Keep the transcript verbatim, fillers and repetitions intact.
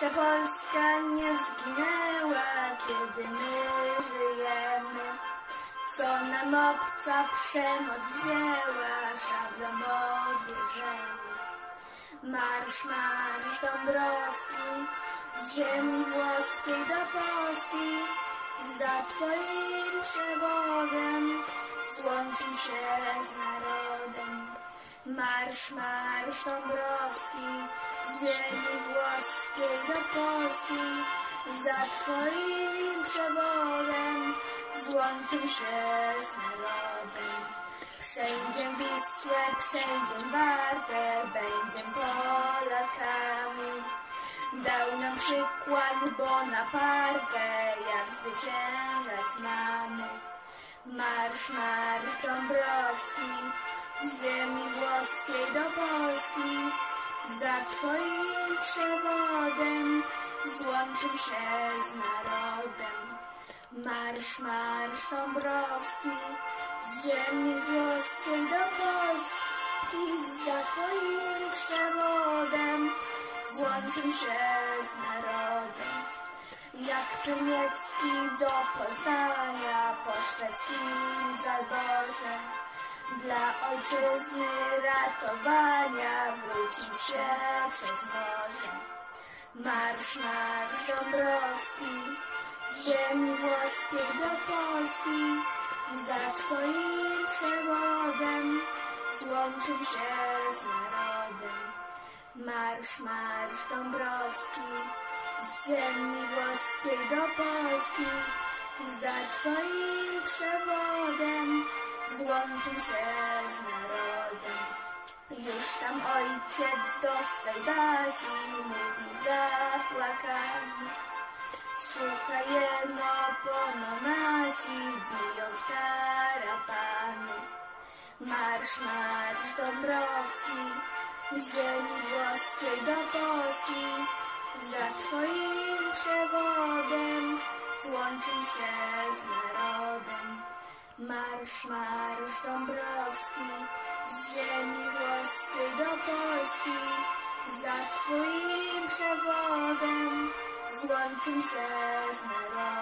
Jeszcze Polska nie zginęła, kiedy my żyjemy. Co nam obca przemoc wzięła, szablą odbierzemy. Marsz, marsz Dąbrowski, z ziemi włoskiej do Polski, za twoim przewodem złączył się z narodem. Marsz, marsz Dąbrowski, z ziemi włoskiej do Polski, za twoim przewodem złączył się z narodem. Przejdziem Wisłę, przejdziem Wartę, będziem Polakami. Dał nam przykład Bonaparte, jak zwyciężać mamy. Marsz, marsz Dąbrowski, z ziemi włoskiej do Polski, za twoim przewodem złączył się z narodem. Marsz, marsz Dąbrowski, z ziemi włoskiej do Polski, za twoim przewodem złączył się z narodem. Jak Czerniecki do Poznania po szwedzkim zaborze, dla ojczyzny ratowania wrócił się przez morze. Marsz, marsz Dąbrowski, z ziemi włoskiej do Polski, za twoim przewodem złączył się z narodem. Marsz, marsz Dąbrowski, z ziemi włoskiej do Polski, za twoim przewodem złączył się z narodem. Już tam ojciec do swej Basi mówi zapłakany: słuchaj, jeno, pono nasi biją w tarapany. Marsz, marsz Dąbrowski, z ziemi włoskiej do Polski, za twoim przewodem złączył się z narodem. Marsz, marsz Dąbrowski, z ziemi włoskiej do Polski, za twoim przewodem złączył się z narodem.